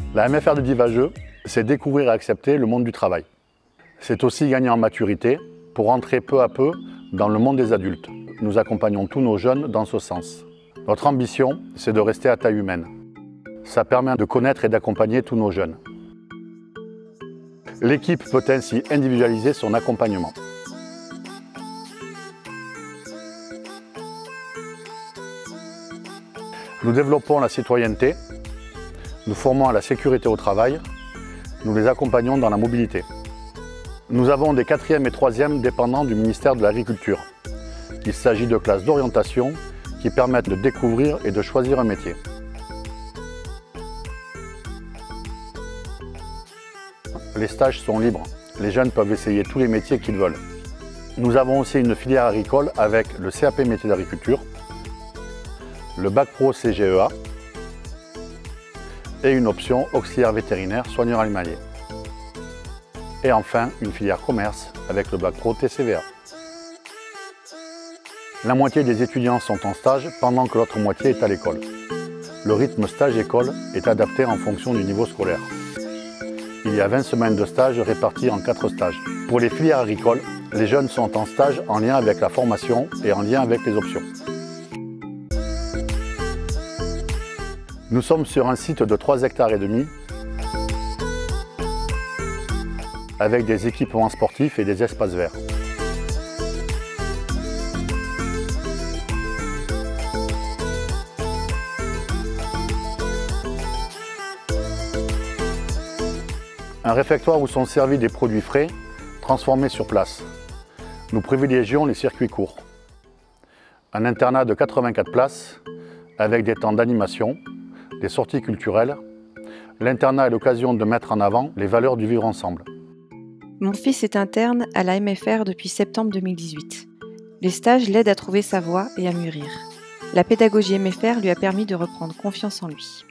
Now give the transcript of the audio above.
La MFR de Divageux, c'est découvrir et accepter le monde du travail. C'est aussi gagner en maturité pour entrer peu à peu dans le monde des adultes. Nous accompagnons tous nos jeunes dans ce sens. Notre ambition, c'est de rester à taille humaine. Ça permet de connaître et d'accompagner tous nos jeunes. L'équipe peut ainsi individualiser son accompagnement. Nous développons la citoyenneté, nous formons à la sécurité au travail, nous les accompagnons dans la mobilité. Nous avons des 4e et 3e dépendants du ministère de l'Agriculture. Il s'agit de classes d'orientation qui permettent de découvrir et de choisir un métier. Les stages sont libres, les jeunes peuvent essayer tous les métiers qu'ils veulent. Nous avons aussi une filière agricole avec le CAP métier d'agriculture, le bac pro CGEA et une option auxiliaire vétérinaire soigneur animalier. Et enfin, une filière commerce avec le bac pro TCVA. La moitié des étudiants sont en stage pendant que l'autre moitié est à l'école. Le rythme stage-école est adapté en fonction du niveau scolaire. Il y a 20 semaines de stage réparties en 4 stages. Pour les filières agricoles, les jeunes sont en stage en lien avec la formation et en lien avec les options. Nous sommes sur un site de 3,5 hectares avec des équipements sportifs et des espaces verts. Un réfectoire où sont servis des produits frais, transformés sur place. Nous privilégions les circuits courts. Un internat de 84 places, avec des temps d'animation, des sorties culturelles. L'internat est l'occasion de mettre en avant les valeurs du vivre ensemble. Mon fils est interne à la MFR depuis septembre 2018. Les stages l'aident à trouver sa voie et à mûrir. La pédagogie MFR lui a permis de reprendre confiance en lui.